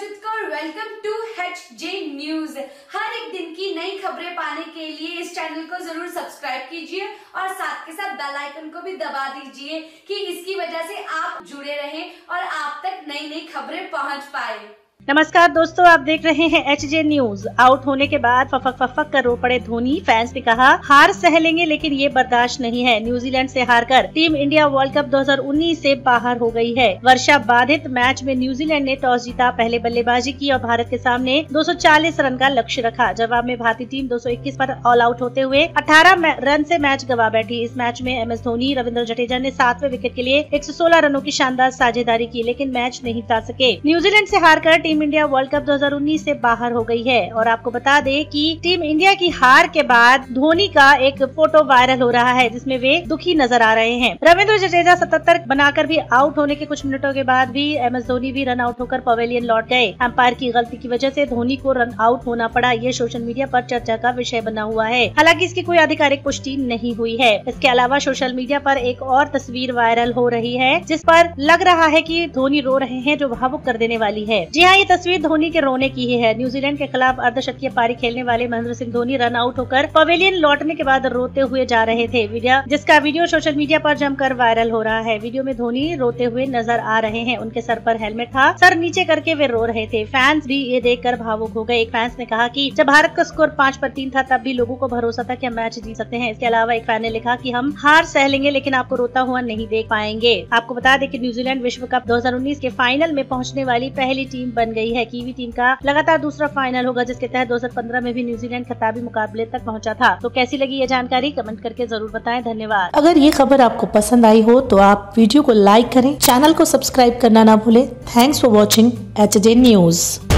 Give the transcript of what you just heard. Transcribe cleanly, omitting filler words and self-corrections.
रचित Kaur, welcome to HJ news. हर एक दिन की नई खबरें पाने के लिए इस चैनल को जरूर सब्सक्राइब कीजिए और साथ के साथ बेल आइकन को भी दबा दीजिए कि इसकी वजह से आप जुड़े रहें और आप तक नई नई खबरें पहुंच पाए। नमस्कार दोस्तों, आप देख रहे हैं HJ न्यूज। आउट होने के बाद फफक कर रो पड़े धोनी। फैंस ने कहा हार सह लेंगे लेकिन ये बर्दाश्त नहीं है। न्यूजीलैंड से हारकर टीम इंडिया वर्ल्ड कप 2019 से बाहर हो गई है। वर्षा बाधित मैच में न्यूजीलैंड ने टॉस जीता, पहले बल्लेबाजी की और भारत के सामने 240 रन का लक्ष्य रखा। जवाब में भारतीय टीम 221 पर ऑल आउट होते हुए 18 रन से मैच गंवा बैठी। इस मैच में MS धोनी, रविंद्र जडेजा ने 7वें विकेट के लिए 116 रनों की शानदार साझेदारी की, लेकिन मैच नहीं जीत सके। न्यूजीलैंड से हारकर टीम इंडिया वर्ल्ड कप 2019 से बाहर हो गई है। और आपको बता दें कि टीम इंडिया की हार के बाद धोनी का एक फोटो वायरल हो रहा है जिसमें वे दुखी नजर आ रहे हैं। रविंद्र जडेजा 77 बनाकर भी आउट होने के कुछ मिनटों के बाद भी MS धोनी भी रन आउट होकर पवेलियन लौट गए। अंपायर की गलती की वजह से धोनी को रन आउट होना पड़ा, ये सोशल मीडिया पर चर्चा का विषय बना हुआ है। हालांकि इसकी कोई आधिकारिक पुष्टि नहीं हुई है। इसके अलावा सोशल मीडिया पर एक और तस्वीर वायरल हो रही है जिस पर लग रहा है कि धोनी रो रहे हैं, जो भावुक कर देने वाली है। जी हाँ, ये तस्वीर धोनी के रोने की ही है। न्यूजीलैंड के खिलाफ अर्धशतकीय पारी खेलने वाले महेंद्र सिंह धोनी रन आउट होकर पवेलियन लौटने के बाद रोते हुए जा रहे थे, जिसका वीडियो सोशल मीडिया पर जमकर वायरल हो रहा है। वीडियो में धोनी रोते हुए नजर आ रहे हैं। उनके सर पर हेलमेट था, सर नीचे करके वे रो रहे थे। फैंस भी ये देखकर भावुक हो गए। एक फैंस ने कहा कि जब भारत का स्कोर 5-3 था तब भी लोगों को भरोसा था कि हम मैच जीत सकते हैं। इसके अलावा एक फैन ने लिखा कि हम हार सह लेंगे लेकिन आपको रोता हुआ नहीं देख पाएंगे। आपको बता दें कि न्यूजीलैंड विश्व कप 2019 के फाइनल में पहुंचने वाली पहली टीम बन गई है। कीवी टीम का लगातार दूसरा फाइनल होगा, जिसके तहत 2015 में भी न्यूजीलैंड खिताबी मुकाबले तक पहुंचा था। तो कैसी लगी ये जानकारी कमेंट करके जरूर बताएं। धन्यवाद। अगर ये खबर आपको पसंद आई हो तो आप वीडियो को लाइक करें, चैनल को सब्सक्राइब करना ना भूलें। Thanks for watching HJ news.